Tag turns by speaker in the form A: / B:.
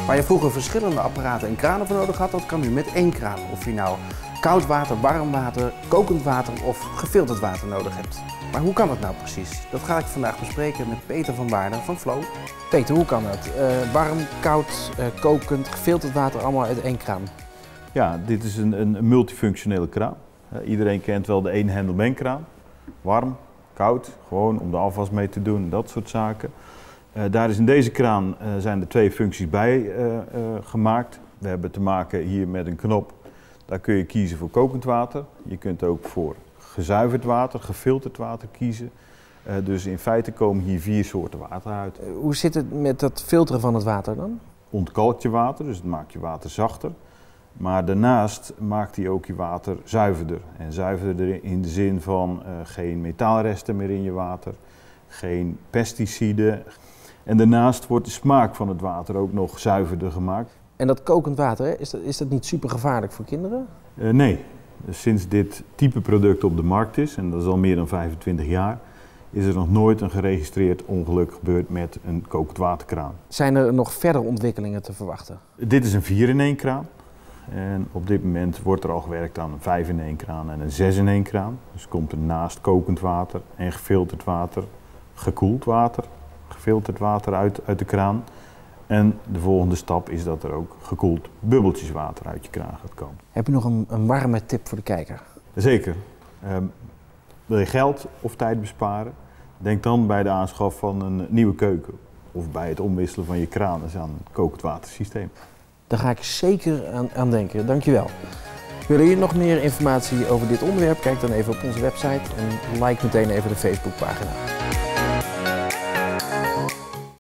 A: Waar je vroeger verschillende apparaten en kranen voor nodig had, dat kan nu met één kraan. Of je nou koud water, warm water, kokend water of gefilterd water nodig hebt. Maar hoe kan dat nou precies? Dat ga ik vandaag bespreken met Peter van Waarden van Flow. Peter, hoe kan dat? Warm, koud, kokend, gefilterd water allemaal uit één kraan?
B: Ja, dit is een multifunctionele kraan. Iedereen kent wel de eenhendelmengkraan. Warm, koud, gewoon om de afwas mee te doen, dat soort zaken. Daar is in deze kraan zijn er twee functies bij gemaakt. We hebben te maken hier met een knop. Daar kun je kiezen voor kokend water. Je kunt ook voor gezuiverd water, gefilterd water kiezen. Dus in feite komen hier 4 soorten water uit.
A: Hoe zit het met dat filteren van het water dan?
B: Ontkalkt je water, dus het maakt je water zachter. Maar daarnaast maakt hij ook je water zuiverder. En zuiverder in de zin van geen metaalresten meer in je water, geen pesticiden. En daarnaast wordt de smaak van het water ook nog zuiverder gemaakt.
A: En dat kokend water, hè, is dat niet super gevaarlijk voor kinderen?
B: Nee. Dus sinds dit type product op de markt is, en dat is al meer dan 25 jaar, is er nog nooit een geregistreerd ongeluk gebeurd met een kokend waterkraan.
A: Zijn er nog verder ontwikkelingen te verwachten?
B: Dit is een 4-in-1 kraan. En op dit moment wordt er al gewerkt aan een 5-in-1 kraan en een 6-in-1 kraan. Dus komt er naast kokend water en gefilterd water, gekoeld water, gefilterd water uit de kraan. En de volgende stap is dat er ook gekoeld bubbeltjeswater uit je kraan gaat komen.
A: Heb je nog een warme tip voor de kijker?
B: Zeker. Wil je geld of tijd besparen? Denk dan bij de aanschaf van een nieuwe keuken of bij het omwisselen van je kraan aan een kokend watersysteem.
A: Daar ga ik zeker aan denken. Dankjewel. Willen jullie nog meer informatie over dit onderwerp? Kijk dan even op onze website en like meteen even de Facebookpagina.